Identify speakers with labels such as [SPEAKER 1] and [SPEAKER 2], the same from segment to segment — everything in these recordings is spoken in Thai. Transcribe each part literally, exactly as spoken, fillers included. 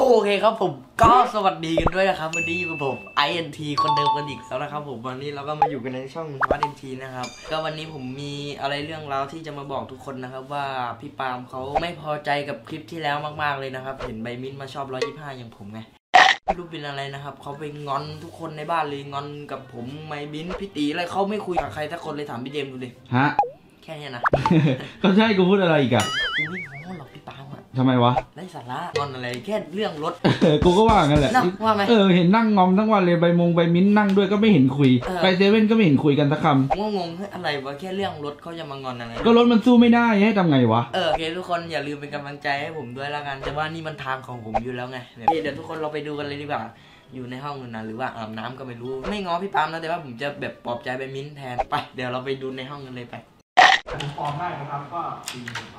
[SPEAKER 1] โอเคครับผมก็สวัสดีกันด้วยนะครับวันนี้อยู่กับผม ไอ เอ็น ที คนเดิมกันอีกแล้วนะครับผมวันนี้เราก็มาอยู่กันในช่อง ไอ เอ็น ที นะครับก็วันนี้ผมมีอะไรเรื่องราวที่จะมาบอกทุกคนนะครับว่าพี่ปาล์มเขาไม่พอใจกับคลิปที่แล้วมากๆเลยนะครับเห็นใบมิ้นมาชอบหนึ่งร้อยยี่สิบห้าอย่างผมไงไม่รู้เป็นอะไรนะครับเขาไปงอนทุกคนในบ้านเลยงอนกับผมใบมิ้นพี่ตีอะไรเขาไม่คุยกับใครสักคนเลยถามพี่เดมดูดิ
[SPEAKER 2] ฮะ
[SPEAKER 1] แค่นี้นะ
[SPEAKER 2] ก็ใช่กูพูดอะไรอีกอะ
[SPEAKER 1] กูไม่ง้อหรอกพี่ปาล์มอะ
[SPEAKER 2] ทำไมวะ
[SPEAKER 1] ไร้สาระงอนอะไรแค่เรื่องรถ
[SPEAKER 2] กูก็ว่างั้นแหละ
[SPEAKER 1] ว่าไหม
[SPEAKER 2] เออเห็นนั่งงอมทั้งวันเลยใบมงใบมิ้นนั่งด้วยก็ไม่เห็นคุยไปเซเว่นก็ไม่เห็นคุยกันสักคำ
[SPEAKER 1] งงๆอะไรวะแค่เรื่องรถเขาจะมางอนอะไร
[SPEAKER 2] ก็รถมันสู้ไม่ได้ให้ทำไงวะ
[SPEAKER 1] เออโอเคทุกคนอย่าลืมเป็นกำลังใจให้ผมด้วยละกันแต่ว่านี่มันทางของผมอยู่แล้วไงเดี๋ยวทุกคนเราไปดูกันเลยดีกว่าอยู่ในห้องนั้นหรือว่าอาบน้ำก็ไม่รู้ไม่ง้อพี่ปาล์มนะแต่ว่าผมจะแบบปลอบใจใบมิ้นแทนไปเดี๋ยวเราไปดูในห้องกันเลยไป
[SPEAKER 3] ผมปลอมได้นะครับก็ดี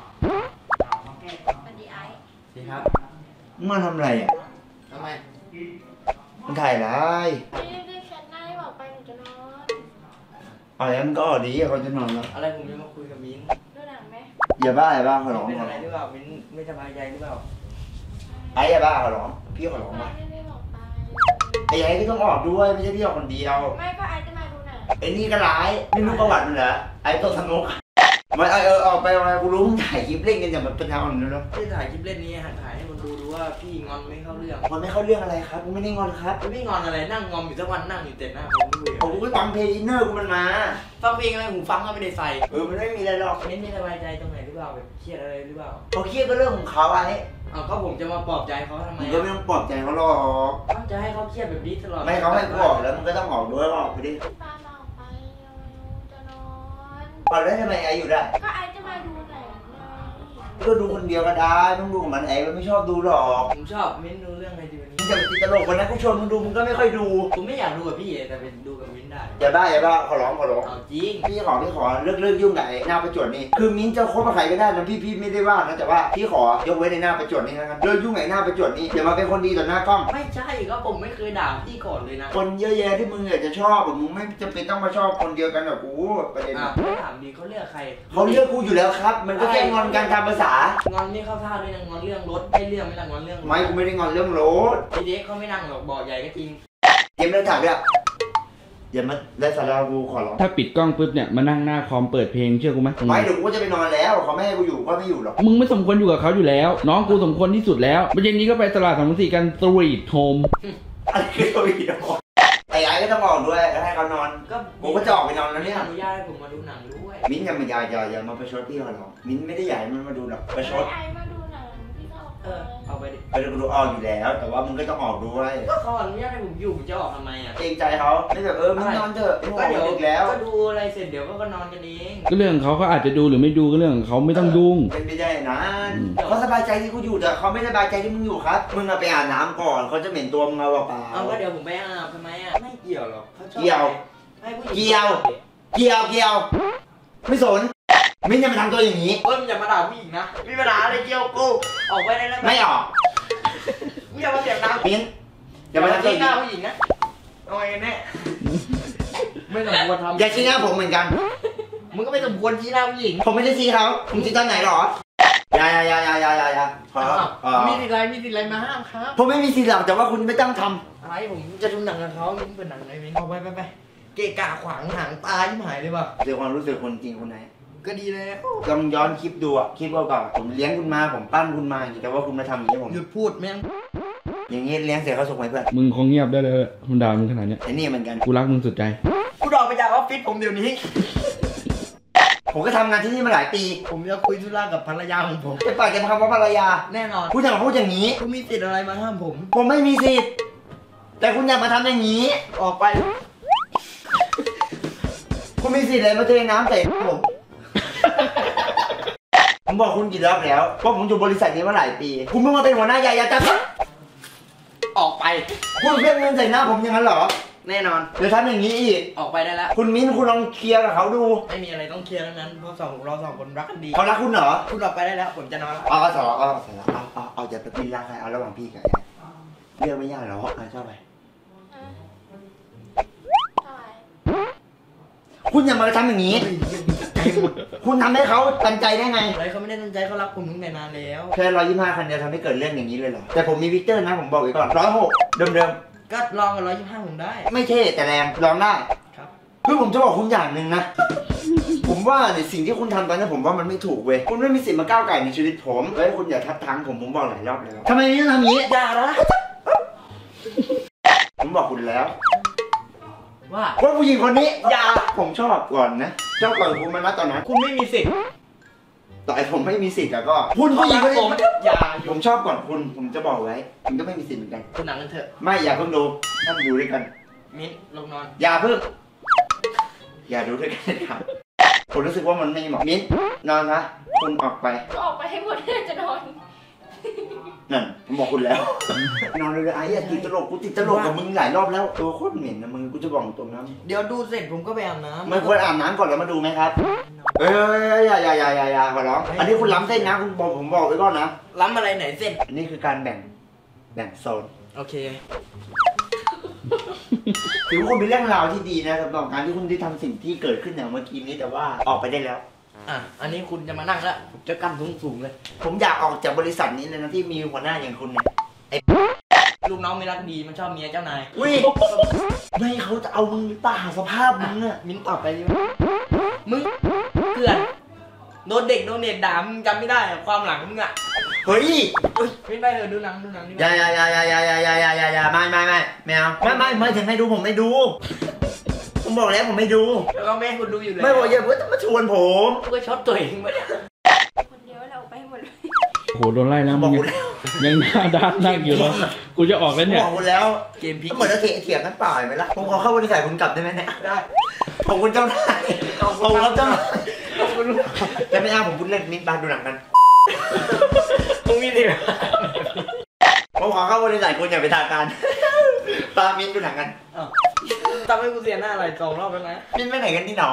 [SPEAKER 1] สวัสดีไอซ์สวัสดีครับ
[SPEAKER 4] มาทำอะไรอ่ะ
[SPEAKER 1] ทำไม
[SPEAKER 4] มันถ่ายอะไร
[SPEAKER 5] ไม่ได้ได้แชทหน้าให้บอกไปหนูจะนอน
[SPEAKER 4] อะไรมันก็ออกดีเขาจะนอนแล้ว
[SPEAKER 1] อะไรผมจะมาคุยกับมิ้น
[SPEAKER 5] ดูหนังไหม
[SPEAKER 4] อย่าบ้าอย่าบ้าขอร้อง
[SPEAKER 1] เป็นอะไรหรือเปล่ามิ้นไม่สบายใจหรือเปล่า
[SPEAKER 4] ไอ้อย่าบ้าขอร้องพี่ขอร้องมาไอ้ไอ้ก็ต้องออกด้วยไม่ใช่พี่ออกคนเดียว
[SPEAKER 5] ไม่ก็ไอ้จะมาดูหนัง
[SPEAKER 4] ไอ้นี่ก็ร้ายไม่รู้ประวัติมันเหรอไอ้ตัวสนุกไม่เออออกไปอะไรกูรู้มึงถ่ายคลิปเล่นกันอย่างมันเป็นทางอ่อนเลยเนาะ
[SPEAKER 1] ที่ถ่ายคลิปเล่นนี้ถ่ายให้มันดูดูว่าพี่งอนไม่เข้าเรื่อง
[SPEAKER 4] งอนไม่เข้าเรื่องอะไรครับกูไม่ได้งอนครับ
[SPEAKER 1] พี่งอนอะไรนั่งงอมอยู่ทั้งวันนั่งอยู่เต็มหน้าผมไม่
[SPEAKER 4] คุยผมก็ฟังเพลงอินเนอร์กูมันมา
[SPEAKER 1] ฟังเพลงอะไรหูฟังก็ไม่ได้ใส่
[SPEAKER 4] เออมันไม่มีอะไรหรอก
[SPEAKER 1] ไม่ไม่สบายใจตรงไหนหรือเปล่าแบบเครียดอะไรหรือเปล่า
[SPEAKER 4] เขาเครียดก็เรื่องของเขาไอ้
[SPEAKER 1] อ๋อก็ผมจะมาปลอบใจเขาทำไม
[SPEAKER 4] มึงก็ไม่ต้องปลอบใจเขาหรอก
[SPEAKER 1] ต้องจะให้เขาเครียดแบบนี้ตลอด
[SPEAKER 4] ไม่เขาให้กูออกแล้วมึงก็ต้องออกด้วยออกไปดิ
[SPEAKER 5] ปาออกไปจะนอน
[SPEAKER 4] ออกได้ทำไมไอ้อยู่ได้
[SPEAKER 5] ก็ไอ้จะมาดูหนัง
[SPEAKER 4] ก็ดูคนเดียวก็ได้ต้องดูกับมันไอ้มันไม่ชอบดูหรอก
[SPEAKER 1] ผมชอบมิ้นดูเรื่องอะไรดีวันนี้
[SPEAKER 4] มึงจะไปติดตลกวันนั้นกูชวนมึงดูมึงก็ไม่ค่อยดู
[SPEAKER 1] ผมไม่อยากดูกับพี่แต่เป็นดูกับมิ้นได้
[SPEAKER 4] อย่าบ้าอย่าบ้าขอร้องขอร้อง
[SPEAKER 1] เอาจริง
[SPEAKER 4] พี่ขอพี่ขอเลิกเลิกยุ่งกับไอ้หน้าประจวบนี่คือมิ้นจะคบกับใครก็ได้นะพี่พี่ไม่ได้ว่านะแต่ว่าพี่ขอยกเว้นในหน้าประจวบนี่นะครับเลิกยุ่งกับไอ้หน้าประจวบนี่อย่ามาเป็นคนดีต่อหน้ากล้อง
[SPEAKER 1] ไม่ใช่ก็ผมไม่เคยด่าพี่ก่อนเลยนะ
[SPEAKER 4] คนเยอะแยะที่มึงอยากจะชอบแบบมึงไม่จำเป็นต้องมาชอบคนเดียวกันหรอกกูประเด็น
[SPEAKER 1] อ่ะไม่ถามดีเขาเลือกใคร
[SPEAKER 4] เขาเลือกกูอยู่แล้วครับมันก็แค่งอนกันตามภาษาง
[SPEAKER 1] อนไม่เข้าท่าด้วยนะงอนเรื่องรถได้เรื่องไม่ละงอนเรื่อง
[SPEAKER 4] ไม่กูไม่ได้งอนเรื่องรถ
[SPEAKER 1] พี่เด็กเขาไม่นั่งหรอกบ่อใหญ่ก็จริง
[SPEAKER 4] เกมเรื่องถ่ายด้วยอย่ามาได้สารากูขอร้อง
[SPEAKER 2] ถ้าปิดกล้องปุ๊บเนี่ยมานั่งหน้าคอมเปิดเพลงเชื่อกูไหม
[SPEAKER 4] ไม่เดี๋ยวกูจะไปนอนแล้วเขาไม่ให้กูอยู่ก็ไม่อยู่หรอก
[SPEAKER 2] มึงไม่สมควรอยู่กับเขาอยู่แล้วน้องกูสมควรที่สุดแล้ววันเย็นนี้ก็ไปตลาดสามสี่กันสวีทโฮม
[SPEAKER 4] อะไรคือสวีทโฮมไอ้ไอ้ก็ต้องออกด้วยให้เขานอนก็ผมก็จะออกไปนอนแล้วเนี่ย
[SPEAKER 1] อนุญาตให้ผมมาดูหนังด้วย
[SPEAKER 4] มิ้นอย่ามาอย่าอย่าอย่ามาประชดพี่เขาหรอกมิ้นไม่ได้ใหญ่มันมาดูหรอกประชด
[SPEAKER 5] ไอ้มาดูหนังพี่ก็
[SPEAKER 1] เออเอาไปดิ
[SPEAKER 4] ไปดูดูออกอยู่แล้วแต่ว่ามึงก็ต้องออกด้วย
[SPEAKER 1] ก็เขาอนุญาตให้ผมอยู่ผมจะออกทำไมอ่ะ
[SPEAKER 4] เกรงใจเขาไม่แบบเออมึงนอนเถอะ
[SPEAKER 1] ก็เดี๋ยวแล้วก็ดูอะไรเสร็จเดี๋ยวก็นอนกันเอง
[SPEAKER 2] ก็เรื่องเขาเขาอาจจะดูหรือไม่ดูก็เรื่องของเขาไม่ต้องยุ่ง
[SPEAKER 4] เป็นไม่ได้นะเขาสบายใจที่กูอยู่แต่เขาไม่สบายใจที่มึงอยู่ครับมึงเอาไปอาบน้ำก่อนเขาจะเหม็นตัวมึงเอาเปล่า
[SPEAKER 1] เอาก็เดี๋ยวผมไปอาบทำไมอ่ะไม่เกี่ยวหรอก
[SPEAKER 4] เกี่ยวเกี่ยวเกี่ยวเกี่ยวไม่สนมิ้นจะมาทำตัวอย่างนี้
[SPEAKER 1] เออมึงอย่ามาด่าผู้หญิงนะมีปัญหาอะไรเกี่ยวกูออกไปได้แล้ว
[SPEAKER 4] ไม่ออก
[SPEAKER 1] มึงอย่ามาเสียงดัง
[SPEAKER 4] มิ้นอย่ามาทำตัว
[SPEAKER 1] หน้าผู้หญิงนะเอาไงแน่ไม่สมควรทำ
[SPEAKER 4] อย่าชี้หน้าผมเหมือนกัน
[SPEAKER 1] มึงก็ไม่สมควรชี้หน้าผู้หญิง
[SPEAKER 4] ผมไม่ได้ชี้เขาผมชี้ตอนไหนหรออย่าอย่าอย่าอย่าอย่าอย่าขอ
[SPEAKER 1] มีสิทธิ์อะไรมีสิทธิ์อะไรมาห้ามครับ
[SPEAKER 4] ผมไม่มีสิทธิ์หรอกแต่ว่าคุณไม่ต้องท
[SPEAKER 1] ำอะไรผมจะดูหนังกับเขามึงเป็นหนังอะไรมิ้นเอาไปไปไปเกะกะขวางหางตาที่หายเลยป่ะ
[SPEAKER 4] เดี๋ยวความรู้สึกคนจริงคนไหน
[SPEAKER 1] ก็ดีแล้ว
[SPEAKER 4] ลองย้อนคลิปดูอ่ะคลิปเก่าๆผมเลี้ยงคุณมาผมปั้นคุณมาอย่างนี้แต่ว่าคุณมาทำอย่างนี้ผม
[SPEAKER 1] หยุดพูดแม่ง
[SPEAKER 4] อย่างนี้เลี้ยงเสียเขาสุขไหมเพื่อน
[SPEAKER 2] มึงคงเงียบได้เลยคุณด่ามึงขนาดนี้
[SPEAKER 4] ไอ้นี่เหมือนกัน
[SPEAKER 2] กูรักมึงสุดใจ
[SPEAKER 1] กูออกไปจากออฟฟิศผมเดี๋ยวนี้
[SPEAKER 4] ผมก็ทำงานที่นี่มาหลายปี
[SPEAKER 1] ผมจะคุยธุระกับภรรยาของผม
[SPEAKER 4] จะปล่อยจะมาคำว่าภรรยา
[SPEAKER 1] แน่นอน
[SPEAKER 4] คุณจะมาพูดอย่างนี้
[SPEAKER 1] คุณมีสิทธิ์อะไรมาห้ามผม
[SPEAKER 4] ผมไม่มีสิทธิ์แต่คุณอยากมาทำอย่างนี้
[SPEAKER 1] ออกไป
[SPEAKER 4] คุณมีสิทธิ์อะไรมาเทน้ำใส่ผมผมบอกคุณกี่รอบแล้วว่าผมอยู่บริษัทนี้มาหลายปีคุณเพิ่งมาเป็นหัวหน้าใหญ่ยาจับ
[SPEAKER 1] ออกไป
[SPEAKER 4] คุณเพี้ยงเงินใส่หน้าผมอย่างนั้นเหรอ
[SPEAKER 1] แน่นอน
[SPEAKER 4] เดี๋ยวทำอย่างนี้อีก
[SPEAKER 1] ออกไปได้แล้ว
[SPEAKER 4] คุณมิ้นคุณลองเคลียร์กับเขาดู
[SPEAKER 1] ไม่มีอะไรต้องเคลียร์นั้นเพราะสองเราสองคนรักกันดี
[SPEAKER 4] เขารักคุณเหรอ
[SPEAKER 1] คุณออกไปได้แล้วผมจะนอนแล้ว
[SPEAKER 4] อ๋อสองอ๋อสองเอาเอาเอาจะไปกินรักใครเอาระหว่างพี่กับยายเรื่องไม่ยากหรอกอ่ะชอบไปคุณอย่ามาทำอย่างนี้คุณทำให้เขาตันใจได้ไง
[SPEAKER 1] อะไรเขาไม่ได้ตั้งใจเขารักผมตั้งแต่นานแล้ว
[SPEAKER 4] แค่ร้อยยี่สิบห้าคันเดียวทำให้เกิดเรื่องอย่างนี้เลยเหรอแต่ผมมีวิกเตอร์นะผมบอกไว้ก่อนร้อยหกเดิม
[SPEAKER 1] ก็ลองกับร้อยยี่สิบห้าผมได้
[SPEAKER 4] ๆไม่เท่แต่แรงลองได้
[SPEAKER 1] ครับ
[SPEAKER 4] คือผมจะบอกคุณอย่างหนึ่งนะ ผมว่าเนี่ยสิ่งที่คุณทำตอนนี้ผมว่ามันไม่ถูกเว้ยคุณไม่มีสิทธิ์มาก้าวไก่ในชีวิตผมเฮ้ยคุณอย่าทับทางผมผมบอกหลายรอบแล้วทำไมไม่ทำอย่างนี้อย่าละผมบอกคุณแล้ว
[SPEAKER 1] ว่า
[SPEAKER 4] ว่าผู้หญิงคนนี้อย่าผมชอบก่อนนะชอบก่อนคุณมานะตอนนั้น
[SPEAKER 1] คุณไม่มีสิทธิ์
[SPEAKER 4] ต่อไอ้ผมไม่มีสิทธิ์แล้วก็คุณผู้หญิงคนนี้
[SPEAKER 1] ผมอย่า
[SPEAKER 4] ผมชอบก่อนคุณผมจะบอกไว้คุณก็ไม่มีสิทธิ์เหมือนกัน
[SPEAKER 1] คุณหนังกันเถอะ
[SPEAKER 4] ไม่อย่าเพิ่งดูถ้าดูด้วยกัน
[SPEAKER 1] มิ้นลงนอน
[SPEAKER 4] อย่าเพิ่งอย่าดูด้วยกันครับผมรู้สึกว่ามันไม่เหมาะมิ้นนอนนะคุณออกไป
[SPEAKER 5] ก็ออกไปให้หมดเลยจะนอน
[SPEAKER 4] นั่นผมบอกคุณแล้ว นอนเลยไอ้อย่าติดตลกกูติดตลกกับมึงหลายรอบแล้วตัวโคตรเหม็นนะมึงกูจะบอกตรงนะ
[SPEAKER 1] เดี๋ยวดูเสร็จผมก็ไปอาบน้ำ
[SPEAKER 4] มึงควรอาบน้ำก่อนแล้วมาดูไหมครับเอ้ยอย่าอย่าอย่าอย่าอย่าขอร้องอันนี้คุณล้ำเส้นนะคุณบอกผมบอกไว้ก่อนนะ
[SPEAKER 1] ล้ำอะไรไหนเส้น
[SPEAKER 4] อันนี้คือการแบ่งแบ่งโซน
[SPEAKER 1] โอเค
[SPEAKER 4] ถือว่าคุณเป็นเรื่องราวที่ดีนะสำหรับการที่คุณได้ทำสิ่งที่เกิดขึ้นอย่างเมื่อกี้นี้แต่ว่าออกไปได้แล้ว
[SPEAKER 1] อ่ะ อันนี้คุณจะมานั่งแล้วผมจะกั้นสูงๆเลย
[SPEAKER 4] ผมอยากออกจากบริษัทนี้เลยนะที่มีหัวหน้าอย่างคุณเนี่ย
[SPEAKER 1] ลูกน้องไม่รักดีมันชอบเมียเจ้านาย
[SPEAKER 4] อุ้ยไม่เขาจะเอามึงหรือเปล่าสภาพมึงอะ
[SPEAKER 1] มิ้นตอบไปดิมึงเกลื่อนโดนเด็กโดนเด็กด่ามึงจำไม่ได้อะความหลังมึงอ่ะ
[SPEAKER 4] เฮ้ย
[SPEAKER 1] ไม่ไปเถอะดูหนังดูหนังดีก
[SPEAKER 4] อย่า
[SPEAKER 1] ว่า
[SPEAKER 4] อย่าอย่าอย่าอย่าอย่าอย่าอย่าอย่าอย่าไม่ไม่ไม่ไม่เอาไม่ไม่ไม่ถึงให้ดูผมไม่ดู ผมบอกแล้วผมไม่ดู
[SPEAKER 1] แล้วก็แม่ให้คุณดูอยู่เลย
[SPEAKER 4] ไม่บอกอย่าเพิ่งมาชวนผม
[SPEAKER 1] กูก็ช็อตตัวเองไปเนี่ย
[SPEAKER 5] คนเดียวเราออกไปให้หมดเลย
[SPEAKER 2] โหโดนไล่แล้ว
[SPEAKER 4] บ
[SPEAKER 2] มึ
[SPEAKER 4] อก
[SPEAKER 2] ง
[SPEAKER 4] คุณแล้ว
[SPEAKER 2] ยังหน้าด้านนั่งอยู่แล้วกูจะออกแล้วเนี่ย
[SPEAKER 4] บอกคุณแล้ว
[SPEAKER 1] เกมพลิก
[SPEAKER 4] ก็เหมือนจะเถียงเถียงกันเปล่าเห็นไหมล่ะผมขอเข้าบริษัทคุณกลับได้ไหมเนี่ยได้ผมคุณเจ้านายผมรับเจ้านาย
[SPEAKER 1] ขอบคุณลูก
[SPEAKER 4] แต่ไม่เอาผมพูดเล่นมิ้นบานดูหนังกัน
[SPEAKER 1] มึงมีดิ
[SPEAKER 4] ผมขอเข้าบริษัทคุณอย่าไปทางการปามิ้นดูหนังกัน
[SPEAKER 1] ทำให้กูเสียหน้าอะไรสองรอบแล้วนะ
[SPEAKER 4] มิ้นไปไหนกันนี่หนอ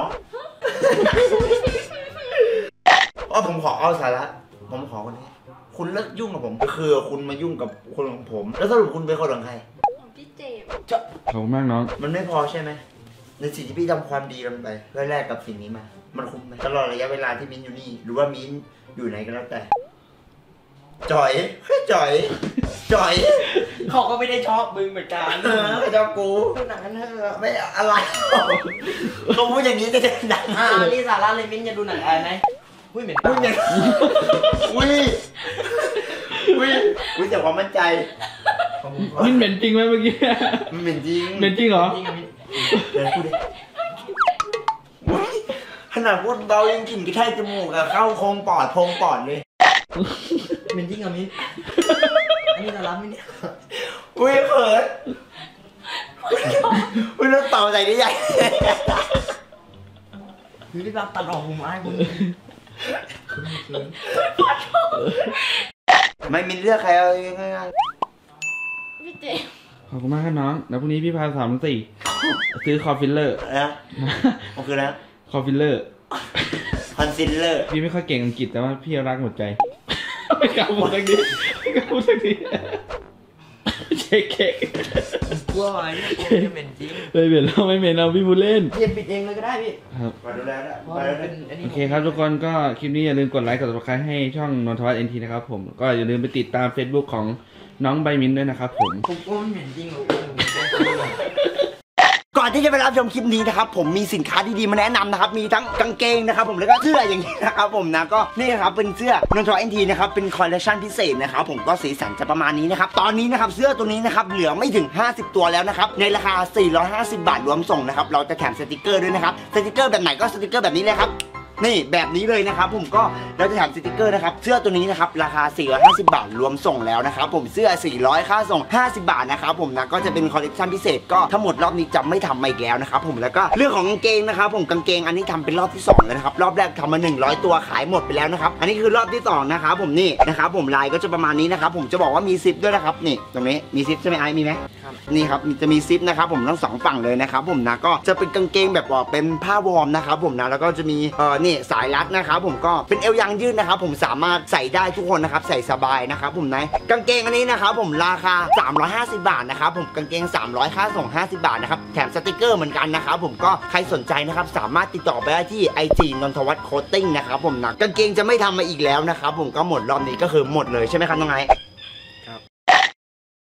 [SPEAKER 4] อ๋อผมขอเอาสาระผมขอคนนี้คุณเลิกยุ่งกับผมก็คือคุณมายุ่งกับคนของผม แล้วสรุปคุณเป็นคนของใคร
[SPEAKER 5] ของพี่เจมส์
[SPEAKER 2] ขอบคุณมากน้อง
[SPEAKER 4] มันไม่พอใช่ไหมในสิ่งที่พี่ทำความดีกันไปเพื่อแลกกับสิ่งนี้มา มันคุ้มไหมตลอดระยะเวลาที่มิ้นอยู่นี่หรือว่ามิ้นอยู่ไหนก็แล้วแต่จ่อยเฮ้ยจ่อยจ่อย
[SPEAKER 1] เขาก็ไม่ได้ชอบมึงเหมือนกัน
[SPEAKER 4] เออเจ้ากู
[SPEAKER 1] ดูหนังกันเถอะ
[SPEAKER 4] ไม่อะไรเขาพูดอย่างนี้จะจะดัง
[SPEAKER 1] อ่านี่สาระเลยมิ้นจะดูหนังอะไรไหมอุ้ยเหม็น
[SPEAKER 4] พูดอย่างอุ้ยอุ้ยอุ้ยแต่ความมั่นใจ
[SPEAKER 2] มินเหม็นจริงไหมเมื่อกี้
[SPEAKER 4] มันเป็นจริง
[SPEAKER 2] เหม็นจริงเหรอ
[SPEAKER 1] จริงอะมิ้น
[SPEAKER 4] เดี๋ยวพูดดิอุ๊ยขนาดพูดเบายังกลิ่นกระแทกจมูกอะเข้าโครงปอดโพรงปอดเลย
[SPEAKER 1] เหม็นจริงอะมิ้นอันนี้สาระมิ้นเนี่ย
[SPEAKER 4] อุ้ยเขินอุ้ยแล้วเต่าใส่ได้ใหญ่
[SPEAKER 1] คือที่เราตัดออกผมอายคุณ
[SPEAKER 4] ไม่มีเลือกใครเอาง่าย
[SPEAKER 5] พี่เจมส์
[SPEAKER 2] ขอบคุณมากครับน้องแล้วพรุ่งนี้พี่พาสามสี่ซื้อคอฟิลเลอร์
[SPEAKER 4] ๆนะมันคือนะ
[SPEAKER 2] คอฟิลเลอร์
[SPEAKER 4] คอนซีลเลอร์
[SPEAKER 2] พี่ไม่ค่อยเก่งอังกฤษแต่ว่าพี่รักหมดใจ ไม่กล้าพูดสักทีไม่กล้าพูดสักทีเช็คเค้ก
[SPEAKER 1] กลัวอะไรเนี่ยกลัวจะเหม็นจริง
[SPEAKER 2] เลยเปลี่ยนเราไม่เหม็นเราพี่พูดเล่น
[SPEAKER 1] เพียนปิดเองเลยก็ได้พี่
[SPEAKER 2] ครับ
[SPEAKER 4] มาดูแลนะ
[SPEAKER 1] เพราะ
[SPEAKER 4] มา
[SPEAKER 1] มั
[SPEAKER 4] ดู
[SPEAKER 1] น
[SPEAKER 4] แล
[SPEAKER 1] เป็นอันนี้
[SPEAKER 2] โอเคครับทุกคนก็คลิปนี้อย่าลืมกดไลค์กด ซับสไครบ์ให้ช่องนนทวัฒน์เอ็นทีนะครับผมก็อย่าลืมไปติดตาม Facebook ของน้องใบมินด้วยนะครับผม
[SPEAKER 1] ผมกลัวมันเหม็นจริงหรอก
[SPEAKER 4] ก่อนที่จะไปรับชมคลิปนี้นะครับผมมีสินค้าดีๆมาแนะนำนะครับมีทั้งกางเกงนะครับผมแล้วก็เสื้ออย่างนี้นะครับผมนะก็นี่ครับเป็นเสื้อนนทวัฒน์เอ็นทีนะครับเป็นคอลเลคชันพิเศษนะครับผมก็สีสันจะประมาณนี้นะครับตอนนี้นะครับเสื้อตัวนี้นะครับเหลือไม่ถึงห้าสิบตัวแล้วนะครับในราคาสี่ร้อยห้าสิบบาทรวมส่งนะครับเราจะแถมสติกเกอร์ด้วยนะครับสติกเกอร์แบบไหนก็สติกเกอร์แบบนี้เลยครับนี่แบบนี้เลยนะครับผมก็เราจะแถมสติกเกอร์นะครับเสื้อตัวนี้นะครับราคาสี่ร้อยห้าสิบบาทรวมส่งแล้วนะครับผมเสื้อสี่ร้อยค่าส่งห้าสิบบาทนะครับผมนะก็จะเป็นคอลเลคชันพิเศษก็ทั้งหมดรอบนี้จะไม่ทำมาอีกแล้วนะครับผมแล้วก็เรื่องของกางเกงนะครับผมกางเกงอันนี้ทำเป็นรอบที่สองแล้วนะครับรอบแรกทำมาหนึ่งร้อยตัวขายหมดไปแล้วนะครับอันนี้คือรอบที่สองนะครับผมนี่นะครับผมลายก็จะประมาณนี้นะครับผมจะบอกว่ามีซิปด้วยนะครับนี่ตรงนี้มีซิปใช่ไหมไอมีไหมนี่ครับจะมีซิปนะครับผมทั้งสองฝั่งเลยนะครับผมนะก็จะเป็นกางเกงแบบว่าเป็นผ้าวอร์มนะครับผมนะแล้วก็จะมีเอ่อนี่นี่สายรัดนะครับผมก็เป็นเอวยางยืดนะครับผมสามารถใส่ได้ทุกคนนะครับใส่สบายนะครับผมนะกางเกงอันนี้นะครับผมราคาสามร้อยห้าสิบบาทนะครับผมกางเกงสามร้อยค่าส่งห้าสิบบาทนะครับแถมสติกเกอร์เหมือนกันนะครับผมก็ใครสนใจนะครับสามารถติดต่อไปได้ที่ ไอ จี นนทวัฒน์โคตติ้งนะครับผมนะกางเกงจะไม่ทำมาอีกแล้วนะครับผมก็หมดรอบนี้ก็คือหมดเลยใช่ไหมครับน้องไอซ์